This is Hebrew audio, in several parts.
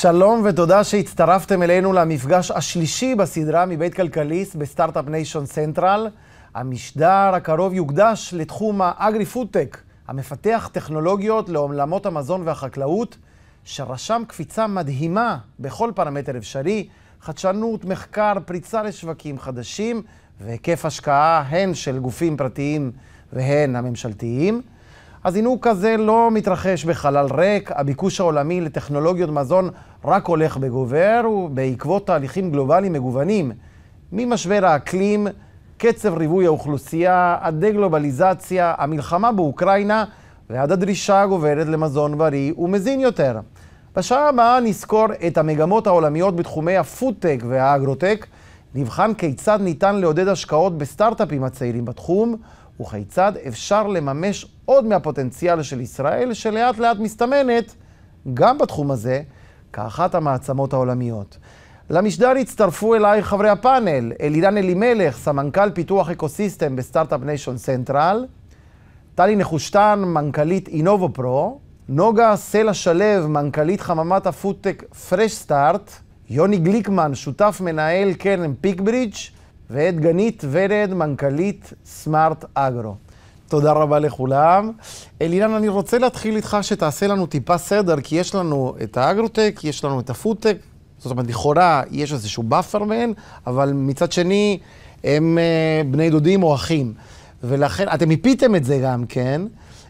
שלום ותודה שהצטרפתם אלינו למפגש השלישי בסדרה מבית כלכליסט בסטארט-אפ ניישן סנטרל. המשדר הקרוב יוקדש לתחום האגרי-פודטק, המפתח טכנולוגיות לעולמות המזון והחקלאות, שרשם קפיצה מדהימה בכל פרמטר אפשרי, חדשנות, מחקר, פריצה לשווקים חדשים והיקף השקעה הן של גופים פרטיים והן הממשלתיים. הזינוק הזה לא מתרחש בחלל ריק, הביקוש העולמי לטכנולוגיות מזון רק הולך וגובר, ובעקבות תהליכים גלובליים מגוונים, ממשבר האקלים, קצב ריבוי האוכלוסייה, הדגלובליזציה, המלחמה באוקראינה, ועד הדרישה הגוברת למזון בריא ומזין יותר. בשעה הבאה נזכור את המגמות העולמיות בתחומי הפודטק והאגרוטק, נבחן כיצד ניתן לעודד השקעות בסטארט-אפים הצעירים בתחום, וכיצד אפשר לממש עוד מהפוטנציאל של ישראל, שלאט לאט מסתמנת גם בתחום הזה כאחת המעצמות העולמיות. למשדר הצטרפו אליי חברי הפאנל, אלירן אלימלך, סמנכ"ל פיתוח אקוסיסטם בסטארט-אפ ניישן סנטרל, טלי נחושתן, מנכ"לית אינובו פרו, נוגה סלע שלב, מנכ"לית חממת הפודטק פרש סטארט, יוני גליקמן, שותף מנהל קרן פיקברידג', ואת גנית ורד, מנכ"לית סמארט אגרו. תודה רבה לכולם. אלירן, אני רוצה להתחיל איתך שתעשה לנו טיפה סדר, כי יש לנו את האגרוטק, יש לנו את הפודטק, זאת אומרת, לכאורה יש איזשהו באפר מהן, אבל מצד שני הם בני דודים או אחים. ולכן, אתם מיפיתם את זה גם כן,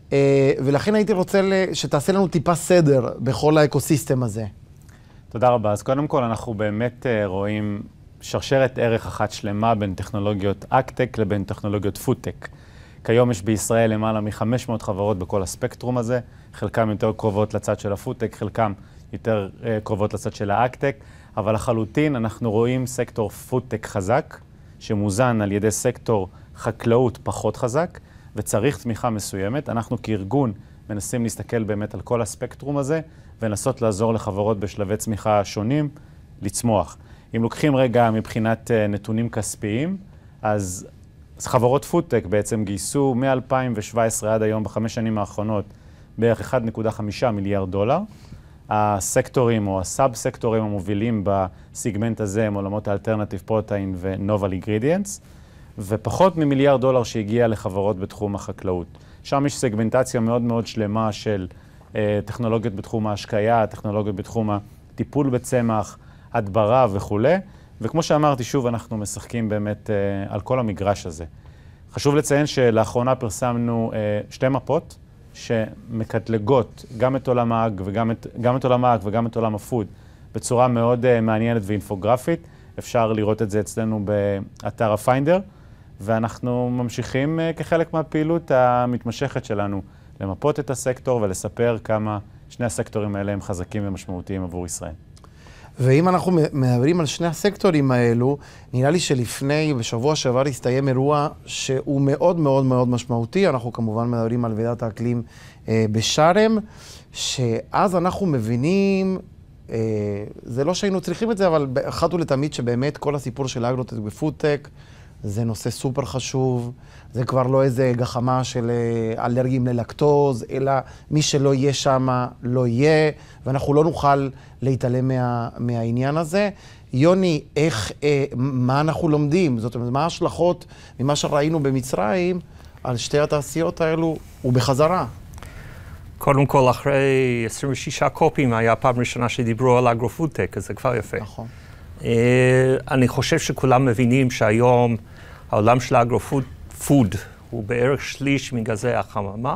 ולכן הייתי רוצה שתעשה לנו טיפה סדר בכל האקוסיסטם הזה. תודה רבה. אז קודם כל אנחנו באמת רואים שרשרת ערך אחת שלמה בין טכנולוגיות אגטק לבין טכנולוגיות פודטק. כיום יש בישראל למעלה מ-500 חברות בכל הספקטרום הזה, חלקם יותר קרובות לצד של הפודטק, חלקם יותר קרובות לצד של האגטק, אבל לחלוטין אנחנו רואים סקטור פודטק חזק, שמוזן על ידי סקטור חקלאות פחות חזק, וצריך תמיכה מסוימת. אנחנו כארגון מנסים להסתכל באמת על כל הספקטרום הזה, ולנסות לעזור לחברות בשלבי צמיחה שונים לצמוח. אם לוקחים רגע מבחינת נתונים כספיים, אז חברות פודטק בעצם גייסו מ-2017 עד היום בחמש שנים האחרונות בערך 1.5 מיליארד דולר. הסקטורים או הסאב-סקטורים המובילים בסיגמנט הזה הם עולמות האלטרנטיב פרוטאין ונובל אינגרידיאנטס, ופחות ממיליארד דולר שהגיע לחברות בתחום החקלאות. שם יש סגמנטציה מאוד מאוד שלמה של טכנולוגיות בתחום ההשקיה, טכנולוגיות בתחום הטיפול בצמח, הדברה וכו'. וכמו שאמרתי, שוב, אנחנו משחקים באמת על כל המגרש הזה. חשוב לציין שלאחרונה פרסמנו שתי מפות שמקטלגות גם את עולם האג וגם את עולם הפוד בצורה מאוד מעניינת ואינפוגרפית. אפשר לראות את זה אצלנו באתר הפיינדר, ואנחנו ממשיכים כחלק מהפעילות המתמשכת שלנו למפות את הסקטור ולספר כמה שני הסקטורים האלה הם חזקים ומשמעותיים עבור ישראל. ואם אנחנו מדברים על שני הסקטורים האלו, נראה לי שלפני, בשבוע שעבר הסתיים אירוע שהוא מאוד מאוד מאוד משמעותי. אנחנו כמובן מדברים על ועידת האקלים בשארם, שאז אנחנו מבינים, זה לא שהיינו צריכים את זה, אבל אחת ולתמיד שבאמת כל הסיפור של האגרוטק ופודטק, זה נושא סופר חשוב, זה כבר לא איזה גחמה של אלרגיים ללקטוז, אלא מי שלא יהיה שם לא יהיה, ואנחנו לא נוכל להתעלם מהעניין הזה. יוני, מה אנחנו לומדים? זאת אומרת, מה ההשלכות ממה שראינו במצרים על שתי התעשיות האלו ובחזרה? קודם כל, אחרי 26 קופים היה פעם ראשונה שדיברו על אגרו-פודטק, אז זה כבר יפה. נכון. אני חושב שכולם מבינים שהיום העולם של האגרו-פוד הוא בערך שליש מגזי החממה,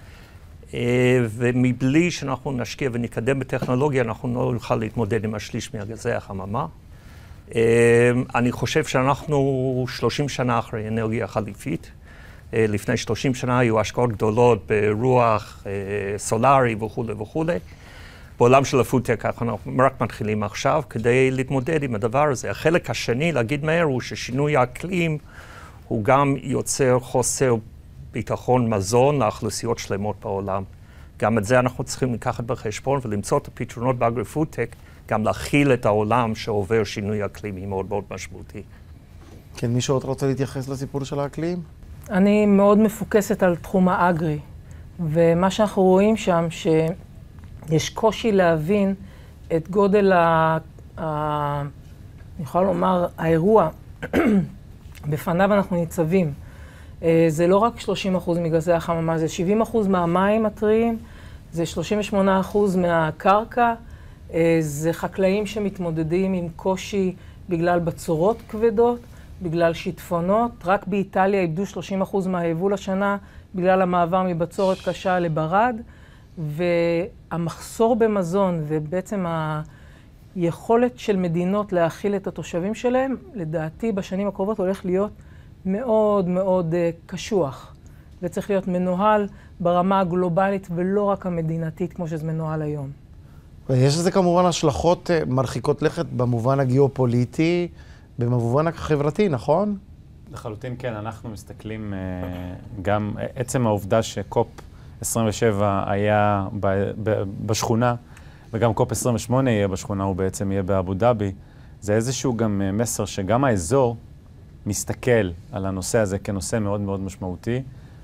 ומבלי שאנחנו נשקיע ונקדם בטכנולוגיה, אנחנו לא נוכל להתמודד עם השליש מגזי החממה. אני חושב שאנחנו 30 שנה אחרי אנרגיה חליפית. לפני 30 שנה היו השקעות גדולות ברוח, סולארי וכו' וכו'. בעולם של הפודטק אנחנו רק מתחילים עכשיו כדי להתמודד עם הדבר הזה. החלק השני, להגיד מהר, הוא ששינוי האקלים הוא גם יוצר חוסר ביטחון מזון לאוכלוסיות שלמות בעולם. גם את זה אנחנו צריכים לקחת בחשבון ולמצוא את הפתרונות באגרי-פודטק, גם להכיל את העולם שעובר שינוי אקלימי מאוד מאוד משמעותי. כן, מישהו עוד רוצה להתייחס לסיפור של האקלים? אני מאוד מפוקסת על תחום האגרי, ומה שאנחנו רואים שם שיש קושי להבין את גודל אני יכולה לומר, האירוע בפניו אנחנו ניצבים. זה לא רק 30% מגזי החממה, זה 70% מהמים הטריים, זה 38% מהקרקע, זה חקלאים שמתמודדים עם קושי בגלל בצורות כבדות, בגלל שיטפונות. רק באיטליה איבדו 30% מהיבול השנה בגלל המעבר מבצורת קשה לברד, והמחסור במזון ובעצם היכולת של מדינות להאכיל את התושבים שלהם, לדעתי בשנים הקרובות הולך להיות מאוד מאוד קשוח, וצריך להיות מנוהל ברמה הגלובלית ולא רק המדינתית כמו שזה מנוהל היום. ויש לזה כמובן השלכות מרחיקות לכת במובן הגיאופוליטי, במובן החברתי, נכון? לחלוטין כן, אנחנו מסתכלים גם עצם העובדה שקופ 27 היה בשכונה, וגם קופ 28 יהיה בשכונה, הוא בעצם יהיה באבו דאבי. זה איזשהו גם מסר שגם האזור מסתכל על הנושא הזה כנושא מאוד מאוד משמעותי,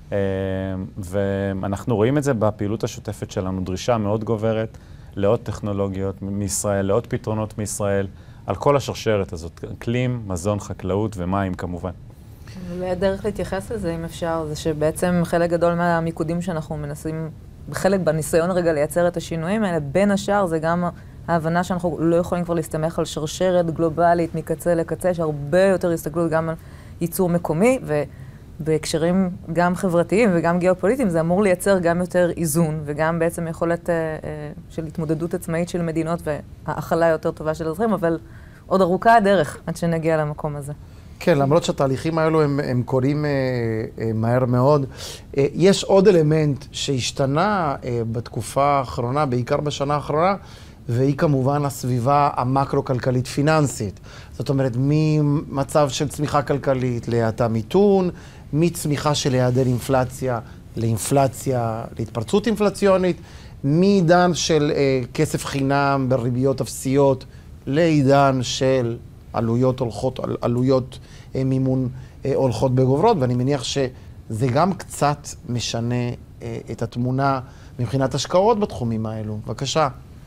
ואנחנו רואים את זה בפעילות השוטפת שלנו, דרישה מאוד גוברת לעוד טכנולוגיות מישראל, לעוד פתרונות מישראל, על כל השרשרת הזאת, אקלים, מזון, חקלאות ומים כמובן. והדרך להתייחס לזה, אם אפשר, זה שבעצם חלק גדול מהמיקודים שאנחנו מנסים, חלק בניסיון רגע לייצר את השינויים האלה, בין השאר זה גם ההבנה שאנחנו לא יכולים כבר להסתמך על שרשרת גלובלית מקצה לקצה, יש הרבה יותר הסתכלות גם על ייצור מקומי, ובהקשרים גם חברתיים וגם גיאופוליטיים, זה אמור לייצר גם יותר איזון, וגם בעצם יכולת של התמודדות עצמאית של מדינות, והאכלה יותר טובה של אזרחים, אבל עוד ארוכה הדרך עד שנגיע למקום הזה. כן, למרות שהתהליכים האלו הם קורים מהר מאוד. יש עוד אלמנט שהשתנה בתקופה האחרונה, בעיקר בשנה האחרונה, והיא כמובן הסביבה המקרו-כלכלית פיננסית. זאת אומרת, ממצב של צמיחה כלכלית להאטה מיתון, מצמיחה של היעדר אינפלציה לאינפלציה, להתפרצות אינפלציונית, מעידן של כסף חינם בריביות אפסיות, לעידן של עלויות מימון הולכות בגוברות, ואני מניח שזה גם קצת משנה את התמונה מבחינת השקעות בתחומים האלו. בבקשה.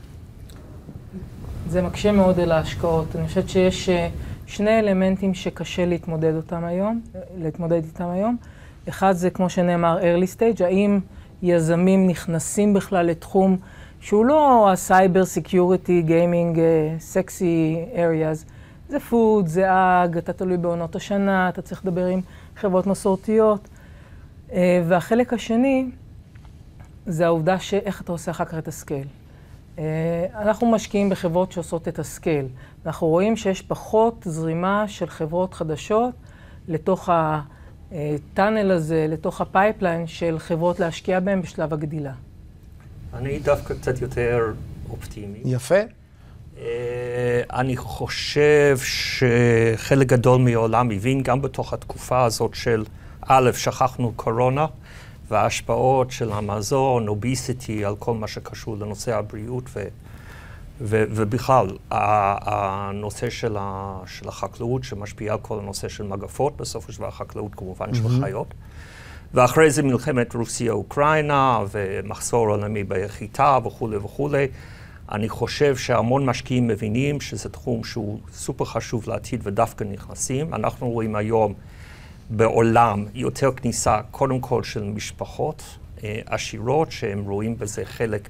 זה מקשה מאוד על ההשקעות. אני חושבת שיש שני אלמנטים שקשה להתמודד איתם היום. אחד זה, כמו שנאמר, early stage, האם יזמים נכנסים בכלל לתחום שהוא לא הסייבר סקיוריטי, גיימינג, סקסי areas, זה פוד, זה אג, אתה תלוי בעונות השנה, אתה צריך לדבר עם חברות מסורתיות. והחלק השני זה העובדה שאיך אתה עושה אחר כך את הסקייל. אנחנו משקיעים בחברות שעושות את הסקייל. אנחנו רואים שיש פחות זרימה של חברות חדשות לתוך הטאנל הזה, לתוך הפייפליין של חברות להשקיע בהם בשלב הגדילה. אני דווקא קצת יותר אופטימי. יפה. אני חושב שחלק גדול מהעולם הבין גם בתוך התקופה הזאת של שכחנו קורונה וההשפעות של המזון, אוביסיטי, על כל מה שקשור לנושא הבריאות ובכלל הנושא של החקלאות שמשפיע על כל הנושא של מגפות, בסופו של דבר החקלאות כמובן של חיות. ואחרי זה מלחמת רוסיה-אוקראינה ומחסור עולמי בחיטה וכולי וכולי. אני חושב שהמון משקיעים מבינים שזה תחום שהוא סופר חשוב לעתיד ודווקא נכנסים. אנחנו רואים היום בעולם יותר כניסה קודם כל של משפחות עשירות שהם רואים בזה חלק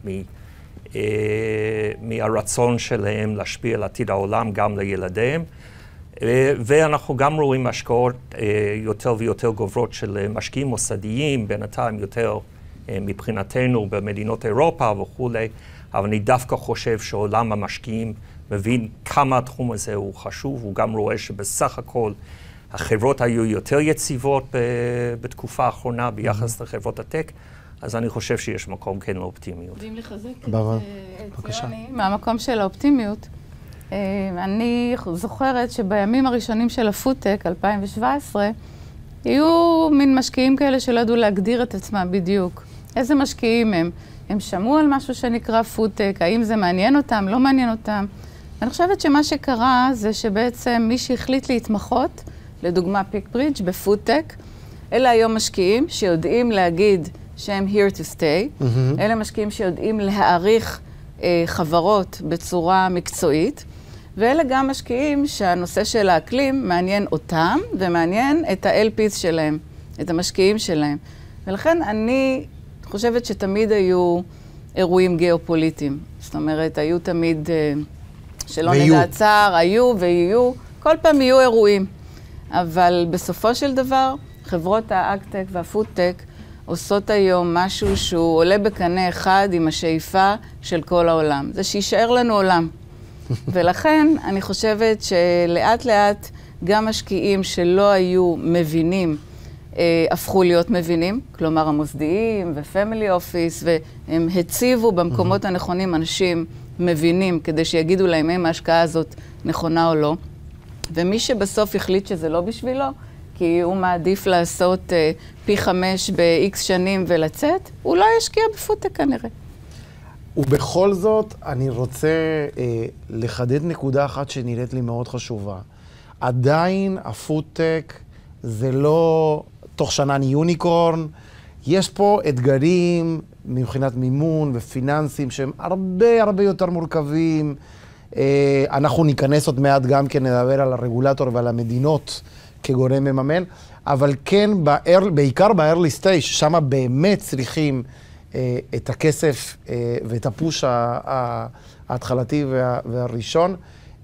מהרצון שלהם להשפיע על עתיד העולם גם לילדיהם. ואנחנו גם רואים השקעות יותר ויותר גוברות של משקיעים מוסדיים, בינתיים יותר מבחינתנו במדינות אירופה וכולי. אבל אני דווקא חושב שעולם המשקיעים מבין כמה התחום הזה הוא חשוב, הוא גם רואה שבסך הכל החברות היו יותר יציבות בתקופה האחרונה ביחס לחברות הטק, אז אני חושב שיש מקום כן לאופטימיות. יודעים לחזק את יוני מהמקום של האופטימיות. אני זוכרת שבימים הראשונים של הפודטק, 2017, היו מין משקיעים כאלה שלא ידעו להגדיר את עצמם בדיוק. איזה משקיעים הם? הם שמעו על משהו שנקרא פודטק, האם זה מעניין אותם, לא מעניין אותם. אני חושבת שמה שקרה זה שבעצם מי שהחליט להתמחות, לדוגמה פיק ברידג' בפודטק, אלה היום משקיעים שיודעים להגיד שהם here to stay, אלה משקיעים שיודעים להעריך חברות בצורה מקצועית, ואלה גם משקיעים שהנושא של האקלים מעניין אותם, ומעניין את ה-LPs שלהם, את המשקיעים שלהם. ולכן אני חושבת שתמיד היו אירועים גיאופוליטיים. זאת אומרת, היו תמיד, שלא נדע צער, היו ויהיו, כל פעם יהיו אירועים. אבל בסופו של דבר, חברות האקטק והפודטק עושות היום משהו שהוא עולה בקנה אחד עם השאיפה של כל העולם. זה שישאר לנו עולם. ולכן אני חושבת שלאט לאט גם משקיעים שלא היו מבינים, הפכו להיות מבינים, כלומר המוסדיים ופמילי אופיס, והם הציבו במקומות הנכונים אנשים מבינים כדי שיגידו להם אם ההשקעה הזאת נכונה או לא. ומי שבסוף החליט שזה לא בשבילו, כי הוא מעדיף לעשות פי 5 ב-X שנים ולצאת, הוא לא ישקיע בפודטק כנראה. ובכל זאת, אני רוצה לחדד נקודה אחת שנראית לי מאוד חשובה. עדיין הפודטק זה לא תוך שנה יוניקורן, יש פה אתגרים מבחינת מימון ופיננסים שהם הרבה יותר מורכבים. אנחנו ניכנס עוד מעט גם כן לדבר על הרגולטור ועל המדינות כגורם מממן, אבל כן, בעיקר ב-early stage, שמה באמת צריכים את הכסף ואת הפוש ההתחלתי והראשון.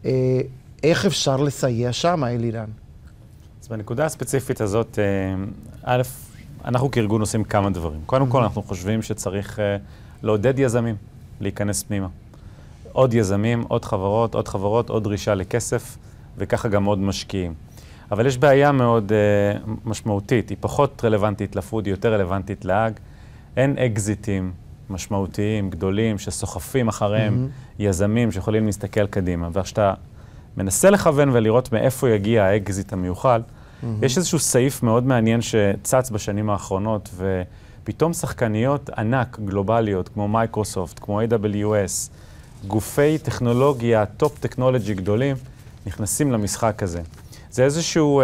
איך אפשר לסייע שם, אלירן? אז בנקודה הספציפית הזאת, א', אנחנו כארגון עושים כמה דברים. קודם כל, אנחנו חושבים שצריך לעודד יזמים להיכנס פנימה. עוד יזמים, עוד חברות, עוד דרישה לכסף, וככה גם עוד משקיעים. אבל יש בעיה מאוד משמעותית, היא פחות רלוונטית לפוד, היא יותר רלוונטית לאג. אין אקזיטים משמעותיים, גדולים, שסוחפים אחריהם יזמים שיכולים להסתכל קדימה. וכשאתה מנסה לכוון ולראות מאיפה יגיע האקזיט המיוחד, יש איזשהו סעיף מאוד מעניין שצץ בשנים האחרונות, ופתאום שחקניות ענק, גלובליות, כמו מייקרוסופט, כמו AWS, גופי טכנולוגיה, טופ טכנולוגי גדולים, נכנסים למשחק הזה. זה איזשהו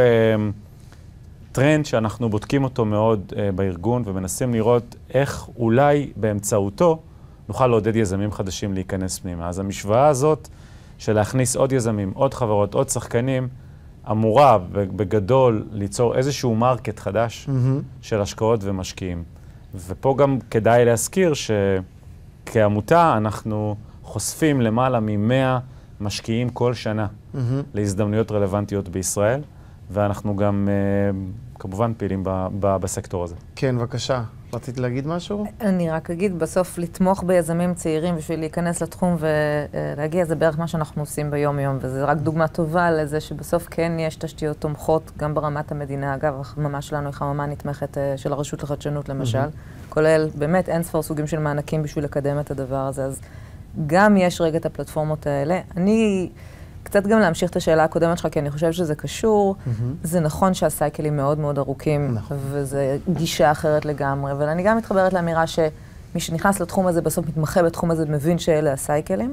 טרנד שאנחנו בודקים אותו מאוד בארגון, ומנסים לראות איך אולי באמצעותו נוכל לעודד יזמים חדשים להיכנס פנימה. אז המשוואה הזאת של להכניס עוד יזמים, עוד חברות, עוד שחקנים, אמורה בגדול ליצור איזשהו מרקט חדש של השקעות ומשקיעים. ופה גם כדאי להזכיר שכעמותה אנחנו חושפים למעלה מ-100 משקיעים כל שנה להזדמנויות רלוונטיות בישראל, ואנחנו גם כמובן פעילים בסקטור הזה. כן, בבקשה. רצית להגיד משהו? אני רק אגיד, בסוף לתמוך ביזמים צעירים בשביל להיכנס לתחום ולהגיע, זה בערך מה שאנחנו עושים ביום-יום, וזה רק דוגמה טובה לזה שבסוף כן יש תשתיות תומכות, גם ברמת המדינה. אגב, החממה שלנו היא חממה נתמכת של הרשות לחדשנות למשל, כולל באמת אין ספר סוגים של מענקים בשביל לקדם את הדבר הזה, אז גם יש רגע את הפלטפורמות האלה. אני קצת גם להמשיך את השאלה הקודמת שלך, כי אני חושב שזה קשור. זה נכון שהסייקלים מאוד מאוד ארוכים, וזה גישה אחרת לגמרי, אבל אני גם מתחברת לאמירה שמי שנכנס לתחום הזה, בסוף מתמחה בתחום הזה, מבין שאלה הסייקלים.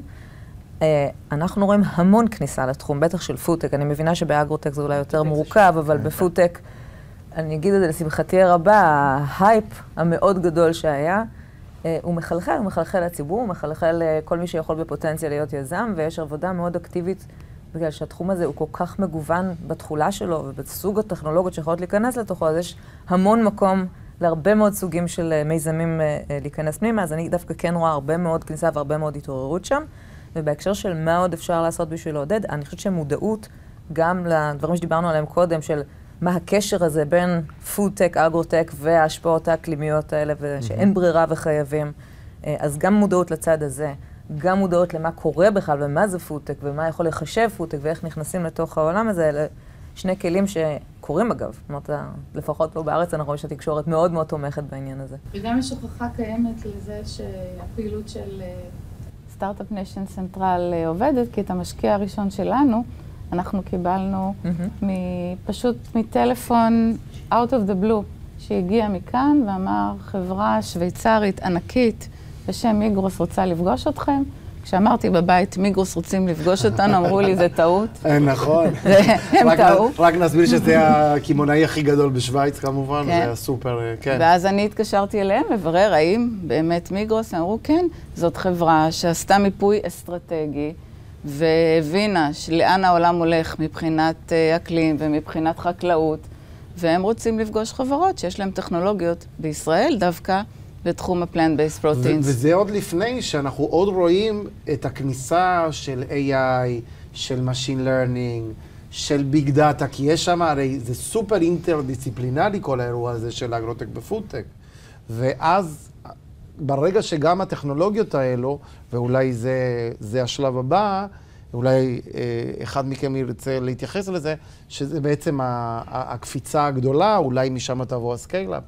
אנחנו רואים המון כניסה לתחום, בטח של פודטק. אני מבינה שבאגרוטק זה אולי יותר מורכב, אבל בפודטק, אני אגיד את זה לשמחתי הרבה, ההייפ המאוד גדול שהיה, הוא מחלחל לציבור, הוא מחלחל לכל מי שיכול בפוטנציה להיות יזם, ויש עבודה מאוד אקטיבית, בגלל שהתחום הזה הוא כל כך מגוון בתחולה שלו, ובסוג הטכנולוגיות שיכולות להיכנס לתוכו, אז יש המון מקום להרבה מאוד סוגים של מיזמים להיכנס פנימה, אז אני דווקא כן רואה הרבה מאוד כניסה והרבה מאוד התעוררות שם, ובהקשר של מה עוד אפשר לעשות בשביל לעודד, אני חושבת שמודעות גם לדברים שדיברנו עליהם קודם, של מה הקשר הזה בין פודטק, אגרוטק וההשפעות האקלימיות האלה, ושאין ברירה וחייבים. אז גם מודעות לצד הזה, גם מודעות למה קורה בכלל, ומה זה פודטק, ומה יכול לחשב פודטק, ואיך נכנסים לתוך העולם הזה, אלה שני כלים שקורים אגב. זאת אומרת, לפחות פה בארץ אנחנו רואים שהתקשורת מאוד מאוד תומכת בעניין הזה. וגם יש הוכחה קיימת לזה שהפעילות של סטארט-אפ ניישן סנטרל עובדת, כי את המשקיע הראשון שלנו, אנחנו קיבלנו פשוט מטלפון out of the blue, שהגיע מכאן ואמר, חברה שוויצרית ענקית בשם מיגרוס רוצה לפגוש אתכם, כשאמרתי בבית, מיגרוס רוצים לפגוש אותנו, אמרו לי, זה טעות. נכון. הם טעו. רק נסביר שזה הכימונאי הכי גדול בשוויץ, כמובן, זה הסופר, כן. ואז אני התקשרתי אליהם לברר האם באמת מיגרוס, אמרו, כן, זאת חברה שעשתה מיפוי אסטרטגי, והבינה לאן העולם הולך מבחינת אקלים ומבחינת חקלאות, והם רוצים לפגוש חברות שיש להם טכנולוגיות בישראל דווקא, בתחום ה-plant-based proteins. וזה עוד לפני שאנחנו עוד רואים את הכניסה של AI, של Machine Learning, של Big Data, כי יש שם, הרי זה סופר אינטרדיסציפלינרי כל האירוע הזה של אגרוטק בפודטק. ואז, ברגע שגם הטכנולוגיות האלו, ואולי זה השלב הבא, אולי אחד מכם ירצה להתייחס לזה, שזה בעצם הקפיצה הגדולה, אולי משם תבוא הסקייל-אפ.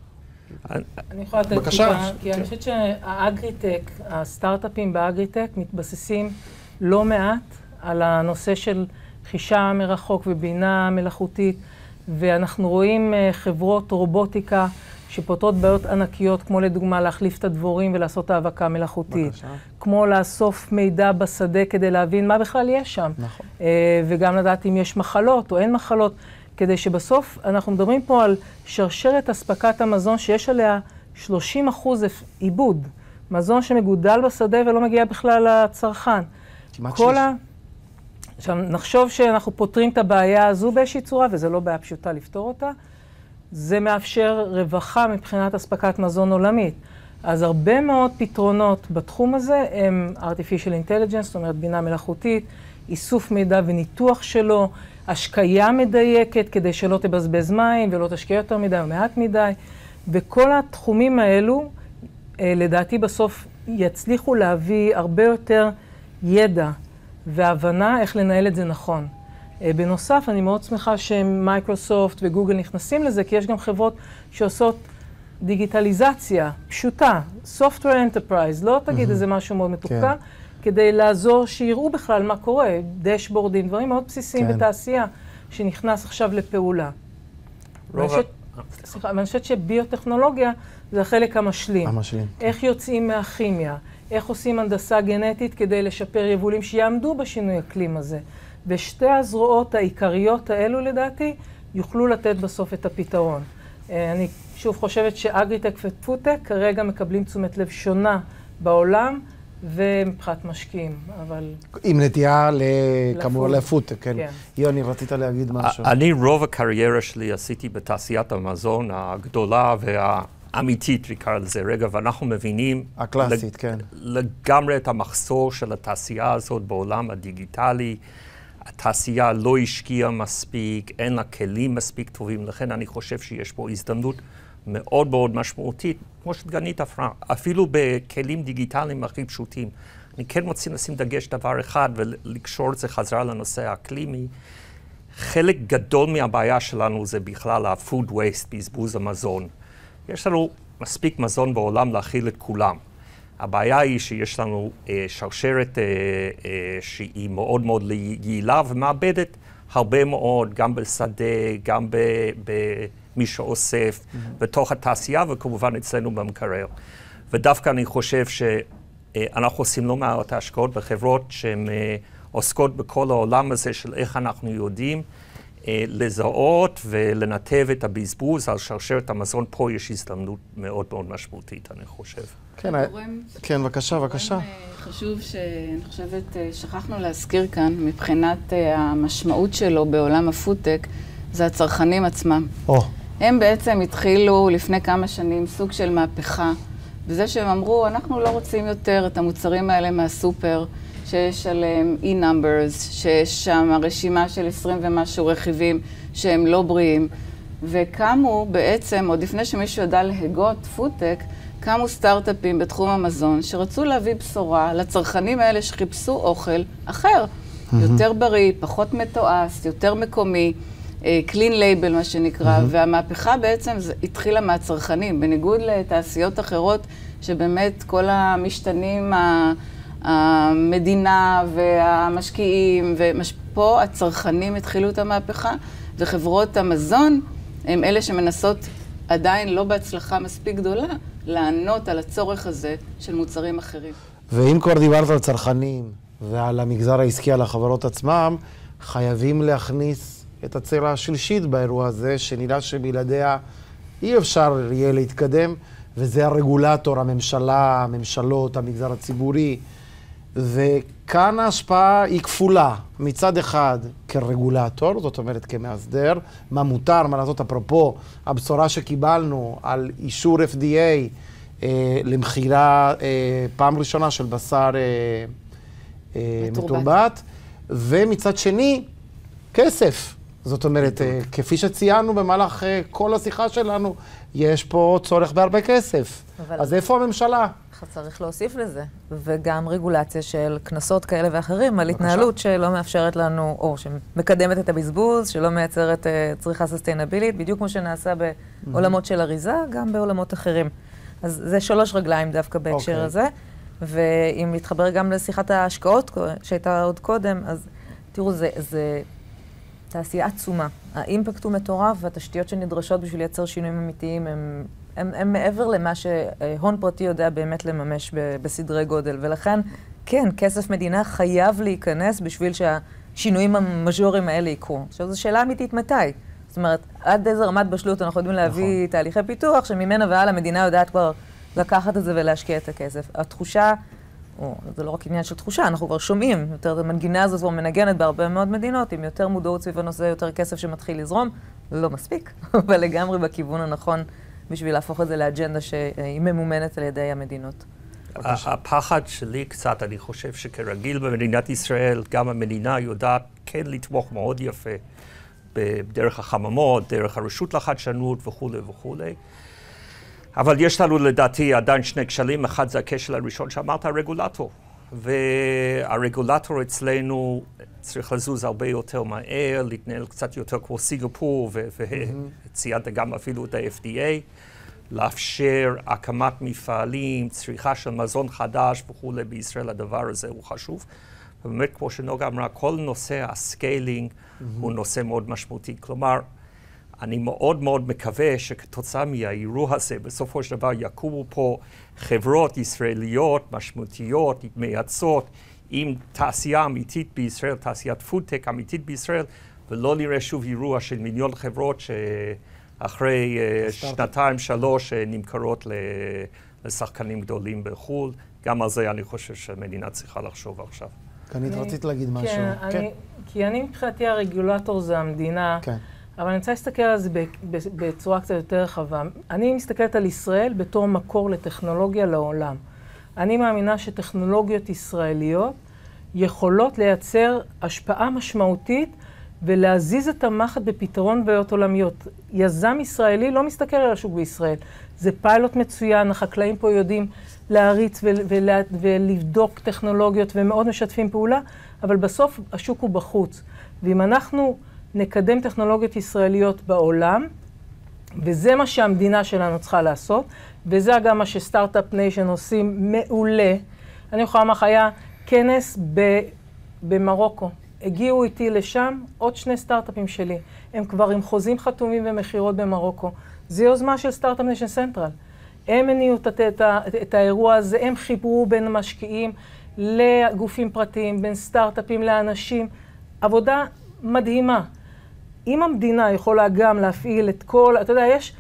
אני יכולה לתת תקופה, כי אני חושבת שהאגריטק, הסטארט-אפים באגריטק מתבססים לא מעט על הנושא של חישה מרחוק ובינה מלאכותית, ואנחנו רואים חברות רובוטיקה שפותרות בעיות ענקיות, כמו לדוגמה להחליף את הדבורים ולעשות האבקה מלאכותית. כמו לאסוף מידע בשדה כדי להבין מה בכלל יש שם. נכון. וגם לדעת אם יש מחלות או אין מחלות. כדי שבסוף אנחנו מדברים פה על שרשרת אספקת המזון שיש עליה 30% עיבוד. מזון שמגודל בשדה ולא מגיע בכלל לצרכן. כמעט שליש. עכשיו, נחשוב שאנחנו פותרים את הבעיה הזו באיזושהי צורה, וזה לא בעיה פשוטה לפתור אותה. זה מאפשר רווחה מבחינת אספקת מזון עולמית. אז הרבה מאוד פתרונות בתחום הזה הם artificial intelligence, זאת אומרת בינה מלאכותית, איסוף מידע וניתוח שלו, השקיה מדייקת כדי שלא תבזבז מים ולא תשקיע יותר מדי או מעט מדי. וכל התחומים האלו, לדעתי בסוף יצליחו להביא הרבה יותר ידע והבנה איך לנהל את זה נכון. בנוסף, אני מאוד שמחה שמייקרוסופט וגוגל נכנסים לזה, כי יש גם חברות שעושות דיגיטליזציה פשוטה, Software Enterprise, לא תגיד איזה משהו מאוד מתוקה, כדי לעזור שיראו בכלל מה קורה, דשבורדים, דברים מאוד בסיסיים בתעשייה, שנכנס עכשיו לפעולה. אני חושבת שביוטכנולוגיה זה החלק המשלים. איך יוצאים מהכימיה, איך עושים הנדסה גנטית כדי לשפר יבולים שיעמדו בשינוי אקלים הזה. ושתי הזרועות העיקריות האלו, לדעתי, יוכלו לתת בסוף את הפתרון. אני שוב חושבת שאגריטק ופודטק כרגע מקבלים תשומת לב שונה בעולם, ומבחינת משקיעים, אבל... עם נטייה כמובן לפודטק, כן. יוני, רצית להגיד משהו. אני רוב הקריירה שלי עשיתי בתעשיית המזון הגדולה והאמיתית, נקרא לזה רגע, ואנחנו מבינים... הקלאסית, כן. לגמרי את המחסור של התעשייה הזאת בעולם הדיגיטלי. התעשייה לא השקיעה מספיק, אין לה כלים מספיק טובים, לכן אני חושב שיש פה הזדמנות מאוד מאוד משמעותית, כמו שדגנית אמרה, אפילו בכלים דיגיטליים הכי פשוטים. אני כן רוצה לשים דגש דבר אחד ולקשור את זה חזרה לנושא האקלימי. חלק גדול מהבעיה שלנו זה בכלל ה-food waste, בזבוז המזון. יש לנו מספיק מזון בעולם להכיל את כולם. הבעיה היא שיש לנו שרשרת שהיא מאוד מאוד יעילה ומאבדת הרבה מאוד, גם בשדה, גם במי שאוסף, בתוך התעשייה וכמובן אצלנו במקרר. ודווקא אני חושב שאנחנו עושים לא מעט השקעות בחברות שהן עוסקות בכל העולם הזה של איך אנחנו יודעים לזהות ולנתב את הבזבוז על שרשרת המזון. פה יש הזדמנות מאוד מאוד משמעותית, אני חושב. כן, בבקשה. חשוב שאני חושבת, שכחנו להזכיר כאן, מבחינת המשמעות שלו בעולם הפודטק, זה הצרכנים עצמם. הם בעצם התחילו לפני כמה שנים סוג של מהפכה, בזה שהם אמרו, אנחנו לא רוצים יותר את המוצרים האלה מהסופר, שיש עליהם e-numbers, שיש שם רשימה של 20 ומשהו רכיבים שהם לא בריאים, וקמו בעצם, עוד לפני שמישהו ידע להגות פודטק, קמו סטארט-אפים בתחום המזון שרצו להביא בשורה לצרכנים האלה שחיפשו אוכל אחר, יותר בריא, פחות מתועש, יותר מקומי, clean label מה שנקרא, והמהפכה בעצם התחילה מהצרכנים, בניגוד לתעשיות אחרות שבאמת כל המשתנים, המדינה והמשקיעים, ופה הצרכנים התחילו את המהפכה, וחברות המזון הם אלה שמנסות עדיין לא בהצלחה מספיק גדולה, לענות על הצורך הזה של מוצרים אחרים. ואם כבר דיברת על צרכנים ועל המגזר העסקי, על החברות עצמם, חייבים להכניס את הצלע השלישית באירוע הזה, שנדע שבלעדיה אי אפשר יהיה להתקדם, וזה הרגולטור, הממשלה, הממשלות, המגזר הציבורי. וכאן ההשפעה היא כפולה. מצד אחד כרגולטור, זאת אומרת כמאסדר, מה מותר, מה לעשות, אפרופו הבשורה שקיבלנו על אישור FDA למחירה פעם ראשונה של בשר מתורבת, ומצד שני כסף. זאת אומרת, כפי שציינו במהלך כל השיחה שלנו, יש פה צורך בהרבה כסף. אז איפה הממשלה? צריך להוסיף לזה, וגם רגולציה של כנסות כאלה ואחרים על התנהלות שלא מאפשרת לנו, או שמקדמת את הבזבוז, שלא מייצרת צריכה סוסטיינבילית, בדיוק כמו שנעשה בעולמות של אריזה, גם בעולמות אחרים. אז זה 3 רגליים דווקא בהקשר הזה, ואם להתחבר גם לשיחת ההשקעות שהייתה עוד קודם, אז תראו, זה תעשייה עצומה. האימפקט הוא מטורף, והתשתיות שנדרשות בשביל לייצר שינויים אמיתיים הם מעבר למה שהון פרטי יודע באמת לממש בסדרי גודל. ולכן, כן, כסף מדינה חייב להיכנס בשביל שהשינויים המז'וריים האלה יקרו. עכשיו, זו שאלה אמיתית מתי. זאת אומרת, עד איזה רמת בשלות אנחנו יודעים להביא תהליכי פיתוח, שממנה ועל המדינה יודעת כבר לקחת את זה ולהשקיע את הכסף. התחושה, זה לא רק עניין של תחושה, אנחנו כבר שומעים, יותר המנגינה הזאת כבר מנגנת בהרבה מאוד מדינות, עם יותר מודעות סביב הנושא, יותר כסף שמתחיל לזרום, לא מספיק, אבל לגמרי בכיוון הנכון בשביל להפוך את זה לאג'נדה שהיא ממומנת על ידי המדינות. הפחד שלי קצת, אני חושב שכרגיל במדינת ישראל, גם המדינה יודעת כן לתמוך מאוד יפה בדרך החממות, דרך הרשות לחדשנות וכו' וכו'. אבל יש לנו לדעתי עדיין 2 כשלים. אחד זה הכשל הראשון שאמרת, הרגולטור. והרגולטור אצלנו צריך לזוז הרבה יותר מהר, להתנהל קצת יותר כמו סיגפור, וציינת גם אפילו את ה-FDA, לאפשר הקמת מפעלים, צריכה של מזון חדש וכו' בישראל, הדבר הזה הוא חשוב. ובאמת, כמו שנוגה אמרה, כל נושא הסקיילינג הוא נושא מאוד משמעותי. כלומר, אני מאוד מאוד מקווה שכתוצאה מהאירוע הזה, בסופו של דבר יקומו פה חברות ישראליות משמעותיות, מייצרות, עם תעשייה אמיתית בישראל, תעשיית פודטק אמיתית בישראל, ולא נראה שוב אירוע של 1,000,000 חברות שאחרי 2-3 נמכרות לשחקנים גדולים בחו"ל. גם על זה אני חושב שהמדינה צריכה לחשוב עכשיו. קנית, רצית להגיד משהו? כן, כי אני מבחינתי הרגולטור זה המדינה. כן. אבל אני רוצה להסתכל על זה בצורה קצת יותר רחבה. אני מסתכלת על ישראל בתור מקור לטכנולוגיה לעולם. אני מאמינה שטכנולוגיות ישראליות יכולות לייצר השפעה משמעותית ולהזיז את המחט בפתרון בעיות עולמיות. יזם ישראלי לא מסתכל על השוק בישראל. זה פיילוט מצוין, החקלאים פה יודעים להריץ ולבדוק טכנולוגיות ומאוד משתפים פעולה, אבל בסוף השוק הוא בחוץ. ואם אנחנו נקדם טכנולוגיות ישראליות בעולם, וזה מה שהמדינה שלנו צריכה לעשות, וזה גם מה שסטארט-אפ ניישן עושים מעולה. אני יכולה לומר, היה כנס במרוקו. הגיעו איתי לשם עוד 2 סטארט-אפים שלי. הם כבר עם חוזים חתומים ומחירות במרוקו. זו יוזמה של סטארט-אפ ניישן סנטרל. הם הניעו את האירוע הזה, הם חיברו בין המשקיעים לגופים פרטיים, בין סטארט-אפים לאנשים. עבודה מדהימה. אם המדינה יכולה גם להפעיל את כל, אתה יודע, יש,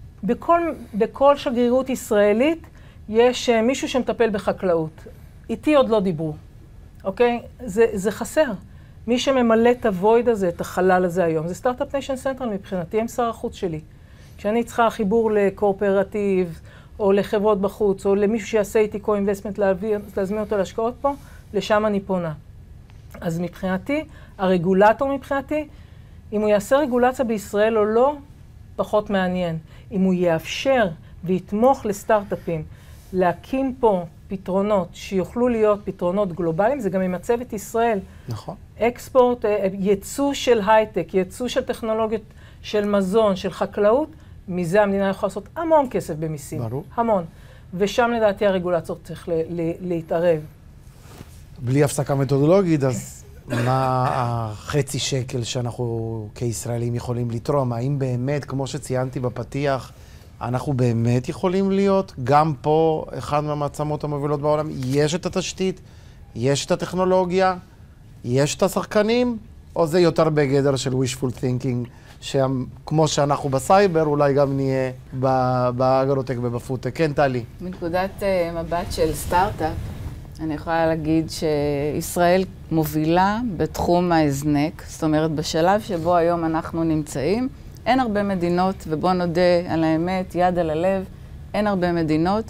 בכל שגרירות ישראלית יש מישהו שמטפל בחקלאות. איתי עוד לא דיברו, אוקיי? זה חסר. מי שממלא את הוויד הזה, את החלל הזה היום, זה סטארט-אפ ניישן סנטרל מבחינתי, הם שר החוץ שלי. כשאני חיבור לקואופרטיב, או לחברות בחוץ, או למישהו שיעשה איתי קו-אינבסטמנט להזמין אותו להשקעות פה, לשם אני פונה. אז מבחינתי, הרגולטור מבחינתי, אם הוא יעשה רגולציה בישראל או לא, פחות מעניין. אם הוא יאפשר ויתמוך לסטארט-אפים להקים פה פתרונות שיוכלו להיות פתרונות גלובליים, זה גם ימצב את ישראל. נכון. אקספורט, ייצוא של הייטק, ייצוא של טכנולוגיות של מזון, של חקלאות, מזה המדינה יכולה לעשות המון כסף במיסים. ברור. המון. ושם לדעתי הרגולצור צריך להתערב. בלי הפסקה מתודולוגית, אז מה החצי שקל שאנחנו כישראלים יכולים לתרום? האם באמת, כמו שציינתי בפתיח, אנחנו באמת יכולים להיות גם פה אחד מהמעצמות המובילות בעולם. יש את התשתית, יש את הטכנולוגיה, יש את השחקנים, או זה יותר בגדר של wishful thinking, שכמו שאנחנו בסייבר, אולי גם נהיה באגרוטק ובפודטק. כן, טלי. מנקודת מבט של סטארט-אפ, אני יכולה להגיד שישראל מובילה בתחום ההזנק, זאת אומרת, בשלב שבו היום אנחנו נמצאים, אין הרבה מדינות, ובוא נודה על האמת, יד על הלב, אין הרבה מדינות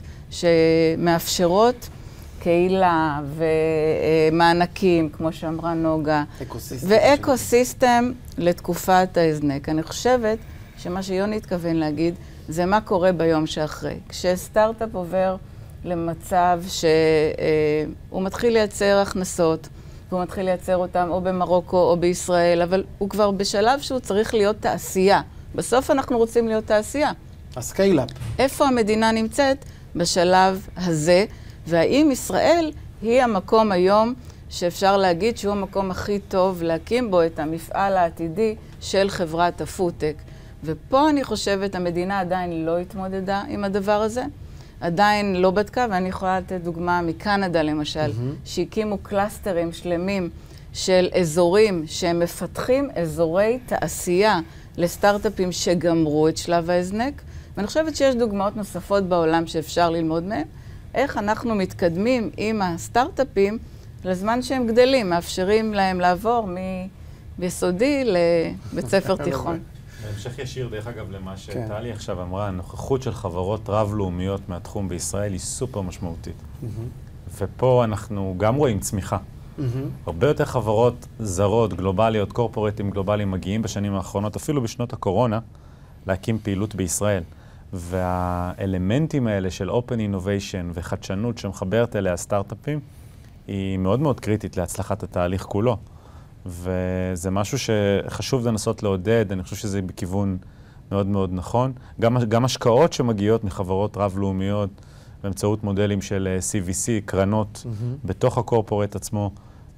שמאפשרות קהילה ומענקים, כמו שאמרה נוגה, ואקוסיסטם לתקופת ההזנק. אני חושבת שמה שיוני התכוון להגיד, זה מה קורה ביום שאחרי. כשסטארט-אפ עובר למצב שהוא מתחיל לייצר הכנסות, והוא מתחיל לייצר אותם או במרוקו או בישראל, אבל הוא כבר בשלב שהוא צריך להיות תעשייה. בסוף אנחנו רוצים להיות תעשייה. הסקייל-אפ. איפה המדינה נמצאת בשלב הזה, והאם ישראל היא המקום היום שאפשר להגיד שהוא המקום הכי טוב להקים בו את המפעל העתידי של חברת הפודטק. ופה אני חושבת המדינה עדיין לא התמודדה עם הדבר הזה, עדיין לא בדקה, ואני יכולה לתת דוגמה מקנדה למשל, שהקימו קלאסטרים שלמים של אזורים שהם מפתחים אזורי תעשייה לסטארט-אפים שגמרו את שלב ההזנק, ואני חושבת שיש דוגמאות נוספות בעולם שאפשר ללמוד מהם, איך אנחנו מתקדמים עם הסטארט-אפים לזמן שהם גדלים, מאפשרים להם לעבור מיסודי לבית ספר תיכון. בהמשך ישיר, דרך אגב, למה שטלי עכשיו אמרה, הנוכחות של חברות רב-לאומיות מהתחום בישראל היא סופר משמעותית. ופה אנחנו גם רואים צמיחה. הרבה יותר חברות זרות, גלובליות, קורפורטים גלובליים מגיעים בשנים האחרונות, אפילו בשנות הקורונה, להקים פעילות בישראל. והאלמנטים האלה של Open Innovation וחדשנות שמחברת אליה סטארט-אפים, היא מאוד מאוד קריטית להצלחת התהליך כולו. וזה משהו שחשוב לנסות לעודד, אני חושב שזה בכיוון מאוד מאוד נכון. גם השקעות שמגיעות מחברות רב-לאומיות, באמצעות מודלים של CVC, קרנות בתוך הקורפורט עצמו,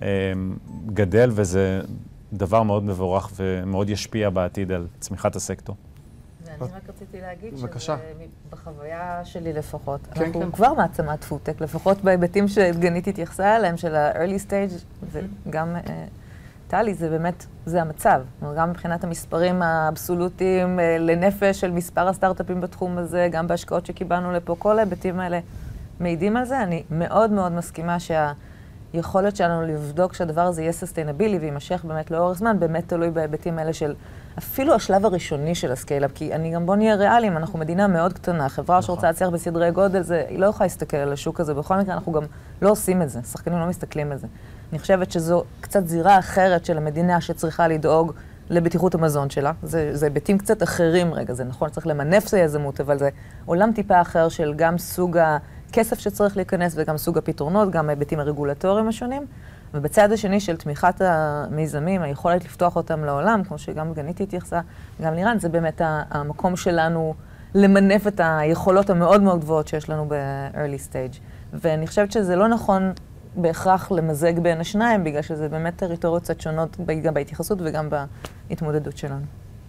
גדל, וזה דבר מאוד מבורך ומאוד ישפיע בעתיד על צמיחת הסקטור. ואני רק רציתי להגיד שבחוויה שלי לפחות, אנחנו כבר מעצמת פודטק, לפחות בהיבטים שדגנית התייחסה אליהם, של ה-early stage, וגם טלי, זה באמת, זה המצב. גם מבחינת המספרים האבסולוטיים לנפש של מספר הסטארט-אפים בתחום הזה, גם בהשקעות שקיבלנו לפה, כל ההיבטים האלה מעידים על זה. אני מאוד מאוד מסכימה שהיכולת שלנו לבדוק שהדבר הזה יהיה סוסטיינבילי וימשך באמת לאורך זמן, באמת תלוי בהיבטים האלה של אפילו השלב הראשוני של הסקייל-אפ, כי בוא נהיה ריאליים, אנחנו מדינה מאוד קטנה, חברה שרוצה להצליח בסדרי גודל, היא לא יכולה להסתכל על השוק הזה, בכל מקרה אנחנו גם לא עושים את זה, שחקנים לא מסתכלים על זה. אני חושבת שזו קצת זירה אחרת של המדינה שצריכה לדאוג לבטיחות המזון שלה, זה היבטים קצת אחרים רגע, זה נכון, צריך למנף את היזמות, אבל זה עולם טיפה אחר של גם סוג הכסף שצריך להיכנס וגם סוג הפתרונות, גם ההיבטים הרגולטוריים השונים, ובצד השני של תמיכת המיזמים, היכולת לפתוח אותם לעולם, כמו שגם גנית התייחסה, גם לירן, זה באמת המקום שלנו למנף את היכולות המאוד מאוד גבוהות שיש לנו ב-early stage. ואני חושבת שזה לא נכון בהכרח למזג בין השניים, בגלל שזה באמת טריטוריות קצת שונות, גם בהתייחסות וגם בהתמודדות שלנו.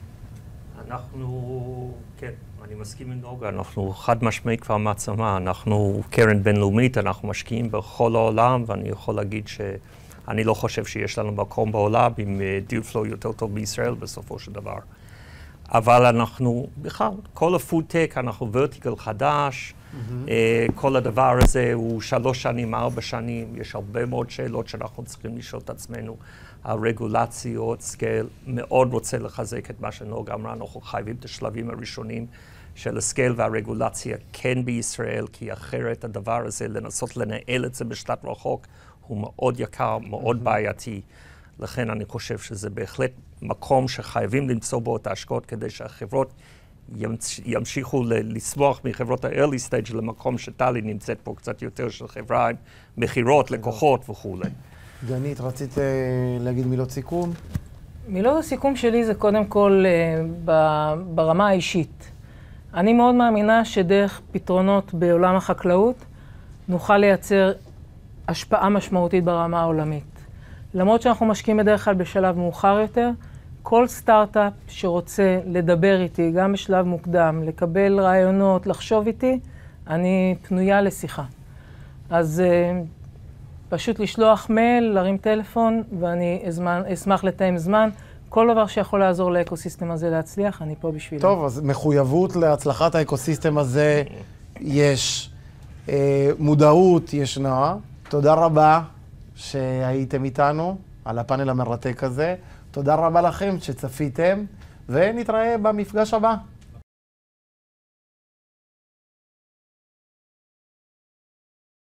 אנחנו, כן, אני מסכים עם נוגה, אנחנו חד משמעית כבר מעצמה, אנחנו קרן בינלאומית, אנחנו משקיעים בכל העולם, ואני יכול להגיד שאני לא חושב שיש לנו מקום בעולם עם דיל פלואו יותר טוב בישראל בסופו של דבר. אבל אנחנו, בכלל, כל הפודטק, אנחנו ורטיקל חדש, כל הדבר הזה הוא 3 שנים, 4 שנים, יש הרבה מאוד שאלות שאנחנו צריכים לשאול את עצמנו. הרגולציות, סקייל, מאוד רוצה לחזק את מה שנוגה אמרה, אנחנו חייבים את השלבים הראשונים של הסקייל והרגולציה כן בישראל, כי אחרת הדבר הזה, לנסות לנהל את זה בשלט רחוק, הוא מאוד יקר, מאוד בעייתי. לכן אני חושב שזה בהחלט מקום שחייבים למצוא בו את ההשקעות כדי שהחברות ימשיכו לסמוך מחברות ה-early stage למקום שטלי נמצאת פה קצת יותר של חברה עם מחירות, לקוחות וכו'. גנית, רצית להגיד מילות סיכום? מילות הסיכום שלי זה קודם כל ברמה האישית. אני מאוד מאמינה שדרך פתרונות בעולם החקלאות נוכל לייצר השפעה משמעותית ברמה העולמית. למרות שאנחנו משקיעים בדרך כלל בשלב מאוחר יותר, כל סטארט-אפ שרוצה לדבר איתי, גם בשלב מוקדם, לקבל רעיונות, לחשוב איתי, אני פנויה לשיחה. אז פשוט לשלוח מייל, להרים טלפון, ואני אשמח לתאם זמן. כל דבר שיכול לעזור לאקוסיסטם הזה להצליח, אני פה בשבילו. טוב, אז מחויבות להצלחת האקוסיסטם הזה יש, מודעות ישנה. תודה רבה שהייתם איתנו על הפאנל המרתק הזה. תודה רבה לכם שצפיתם, ונתראה במפגש הבא.